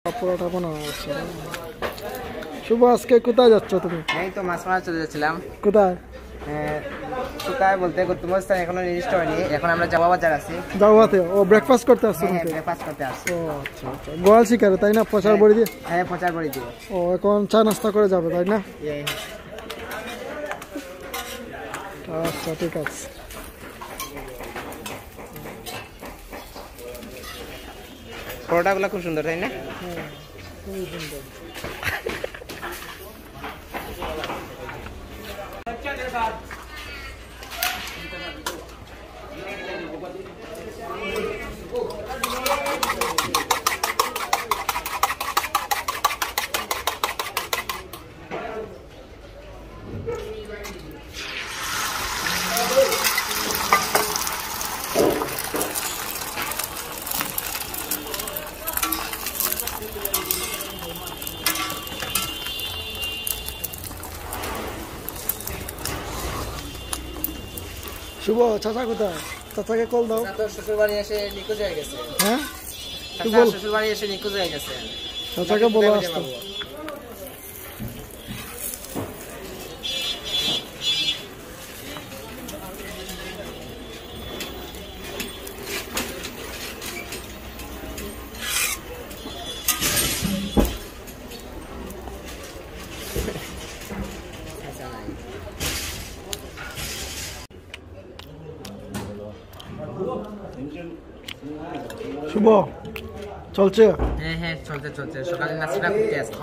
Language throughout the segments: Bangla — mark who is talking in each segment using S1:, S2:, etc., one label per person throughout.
S1: পরোটা বানানো হচ্ছে। শুভ, আজকে কোথায় যাচ্ছ তুমি?
S2: এই তো মাছ মারা চলে যাচ্ছিলাম।
S1: কোথায়?
S2: কোথায় বলতে গন্তব্যস্থান এখনো নির্দিষ্ট হয়নি। এখন আমরা যাওয়া বাজার আছি।
S1: যাওয়াতে ও ব্রেকফাস্ট করতে আসছো?
S2: হ্যাঁ, ব্রেকফাস্ট করতে আসছি।
S1: ও আচ্ছা আচ্ছা, গোয়াল শিকারে তাই না? প্রচার বড়ি দিয়ে?
S2: হ্যাঁ, প্রচার বড়ি দিয়ে।
S1: ও এখন চা নাস্তা করে যাবে তাই না? আচ্ছা ঠিক আছে।
S2: পরোটাগুলো খুব সুন্দর তাই না?
S1: হ্যাঁ, খুবই সুন্দর। শুভ, চাচা কোথায়? চাচাকে কল দাও।
S2: শ্বশুর বাড়ি এসে নিখোঁজ হয়ে গেছে।
S1: হ্যাঁ,
S2: শ্বশুর বাড়ি এসে নিখোঁজ হয়ে গেছে।
S1: চাচাকে বলো আসতে। শুভ, চলছে?
S2: হ্যাঁ হ্যাঁ, চলছে চলছে। সকালে নাস্তাটা করতে আসছি।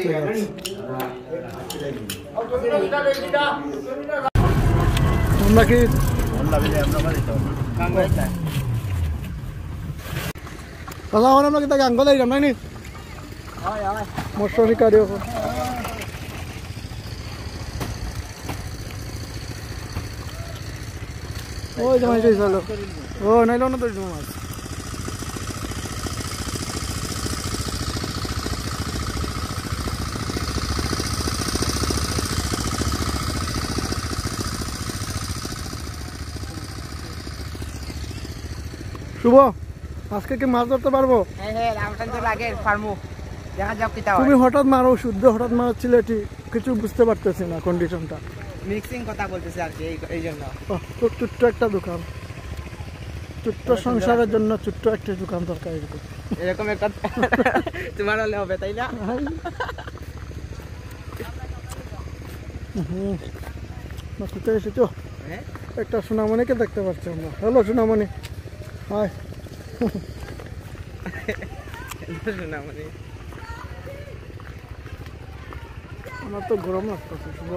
S1: আমরা কি দাদা আমরা আমরা kita ganggu lagi ramai nih. Motor শিকারি এখন। ওই যে মাছ ধরছিল। ও নাইলো না তো মাছ। শুভ, আজকে কি মাছ ধরতে পারবো?
S2: হ্যাঁ হ্যাঁ, রামটান তো লাগে ফার্মু। দেখা যাক কি তা হয়।
S1: তুমি হঠাৎ মারো, শুদ্ধ হঠাৎ মারছিল, কিছু বুঝতে পারতেছি না কন্ডিশনটা।
S2: মিক্সিং কথা বলতেছে আর কি, এই জন্য।
S1: ছোট্ট একটা দোকান, ছোট্ট সংসারের জন্য ছোট্ট একটা দোকান দরকার।
S2: এরকম একটা তোমার হলে হবে তাই না?
S1: কোথায় এসেছো? একটা সোনামণিকে দেখতে পাচ্ছি আমরা। হ্যালো সোনামণি, হাই।
S2: সোনামণি,
S1: আমার তো গরম লাগতেছে। শুভ,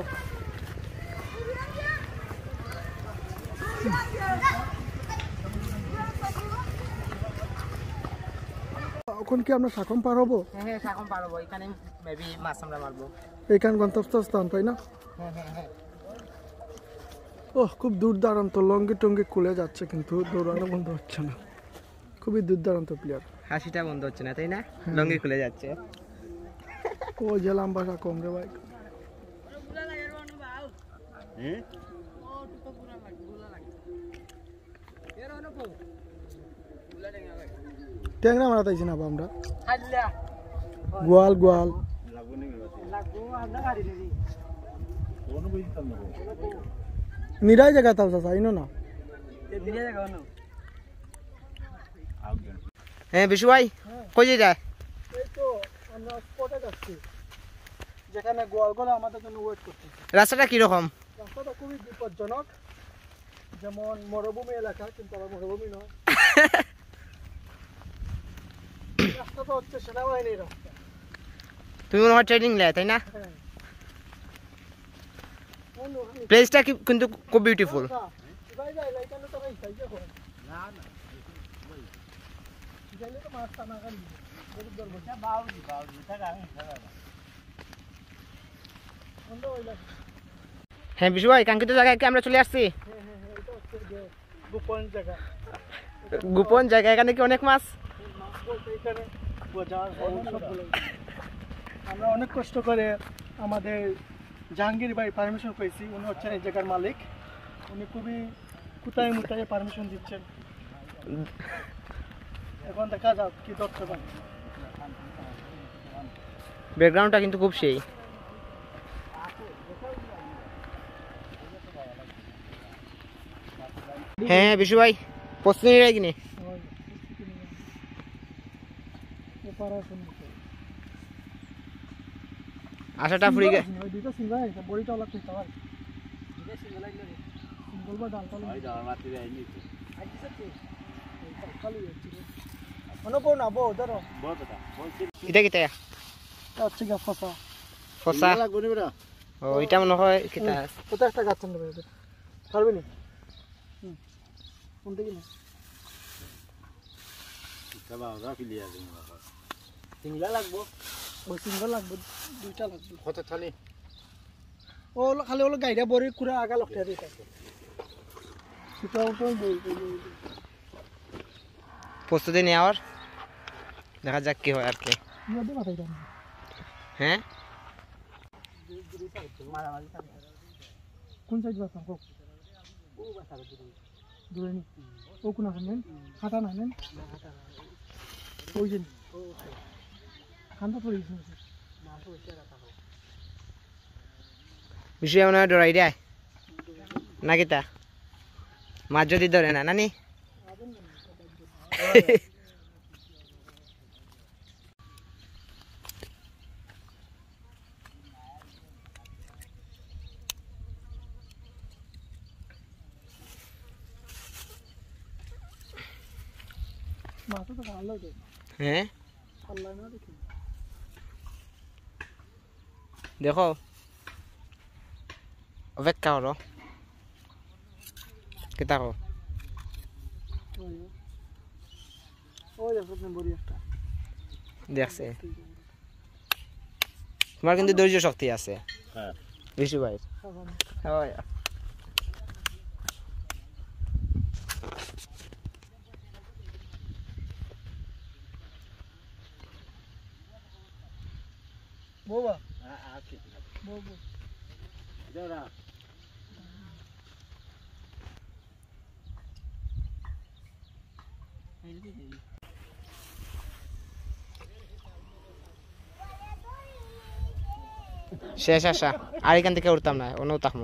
S1: এখন কি আমরা শাকম পার হবো?
S2: হ্যাঁ হ্যাঁ, শাকম পার হবো। এখানে মেবি মাছ আমরা মারবো।
S1: এইখান গন্তব্যস্থান তাই না?
S2: হ্যাঁ হ্যাঁ হ্যাঁ।
S1: ওহ, খুব দূর দাঁড়ান্ত, লঙ্গি টঙ্গি খুলে যাচ্ছে কিন্তু দৌড়ানো বন্ধ হচ্ছে না। খুবই দূর দাঁড়ান্ত প্লেয়ার।
S2: হাসিটা বন্ধ হচ্ছে না তাই না? লঙ্গি খুলে যাচ্ছে।
S1: ও যে লম্বা শাকম রে ভাই। ট্যাংরা মারা তাইছি না আমরা। গোয়াল গোয়াল নিরাই জায়গা তাও চাচা ইনো না।
S2: হ্যাঁ বিশু ভাই, কই যায়?
S1: এই তো আমরা স্পটে যাচ্ছি, যেখানে গোয়ালগুলো আমাদের জন্য ওয়েট করতেছে।
S2: রাস্তাটা কিরকম?
S1: রাস্তাটা খুবই বিপজ্জনক, যেমন মরুভূমি এলাকা, কিন্তু আবার মরুভূমি নয়। রাস্তাটা হচ্ছে সেনাবাহিনীর রাস্তা।
S2: তুমি মনে হয় ট্রেনিং নেয় তাই না? প্লেসটা কিন্তু খুব বিউটিফুল। হ্যাঁ বিশু ভাই, কাঙ্ক্ষিত জায়গায় কি আমরা চলে আসছি? গোপন জায়গা। এখানে কি অনেক মাছ?
S1: আমরা অনেক কষ্ট করে আমাদের জাহাঙ্গীর ভাই পারমিশন পেয়েছি। উনি হচ্ছেন এই জায়গার মালিক। উনি খুবই কোথায় মুতায় পারমিশন দিচ্ছেন। এখন দেখা যাক কি ধরতে পারে।
S2: ব্যাকগ্রাউন্ডটা কিন্তু খুব সেই। হ্যাঁ বিশু ভাই প্রস্তুতি নিয়ে কিনে আশাটা ফুরি গে
S1: দুইটা সিঙ্গল আছে বড়িটা অলগ কইতা ভাই দুইটা সিঙ্গল লাগলো রে সিঙ্গল বা ডাল তাল ভাই ডাল মাটি রে আইনি আইছি সত্যি খালি আছে মনে পড় না বো ধরো বো বেটা
S2: এটা কিটা
S1: আচ্ছা গা ফসা
S2: ফসা
S1: লাগবে নি বেটা
S2: ও এটা মনে হয় কিটা
S1: কত একটা গাছ নেবে পারবে নি কোনটা কিনা কেবা ওরা ফিলিয়া দিন বাবা সিঙ্গল লাগবো ওই সিঙ্গল লাগবে দুইটা লাগবে কত থালি ও খালি হলো গাইডা বড়ি কুড়া আগা লক্ষ্য দিতে সেটাও তো
S2: প্রস্তুতি নেওয়ার দেখা যাক কি হয় আর কি হ্যাঁ
S1: কোন সাইড বাসা কো ও বাসা দূরে নি ও কোন আছেন হাঁটা না নেন ওই যে খান্তা পড়ে গেছে না তো ওইটা রাখা হোক
S2: বিষয় মনে হয় ডরাই দেয় না কিতা মাছ যদি ধরে না নানি
S1: মাথা তো ভালো লাগে
S2: হ্যাঁ
S1: আল্লাহ না দেখি
S2: দেখো অপেক্ষা করো কিতা কো
S1: ওই দেখো বড়ি একটা
S2: দেখছে তোমার কিন্তু ধৈর্য শক্তি আছে হ্যাঁ বিশু ভাই হয়
S1: বাবা বাবা যারা
S2: শেষ আশা আর এখান থেকে উঠতাম না অন্য তাকমো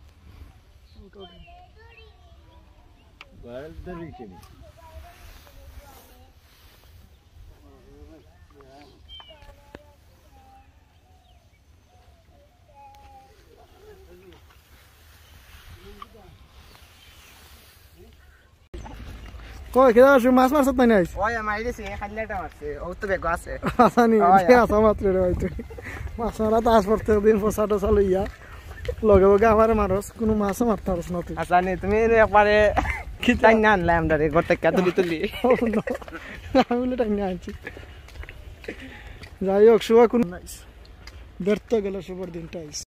S1: কই কেডা আসু মাছ মারছত নাই নাইস
S2: ওই মারি দিছি খালিটা মারছে ও তো বেগ আছে
S1: আসানি আসা মাত্র রে হইতো মাছ মারা তো আস পড়তে দিন ফসাটো চালু ইয়া লগে লগে আমার মারস কোনো মাছ মারতে পারছ না তুই
S2: আসানি তুমি একবারে কি টাইম না আনলাম আমদারে ঘর থেকে তুলি তুলি
S1: আমি বলে টাইম না আনছি যাই হোক শুভ কোন নাইস ব্যর্থ গেল শুভর দিনটা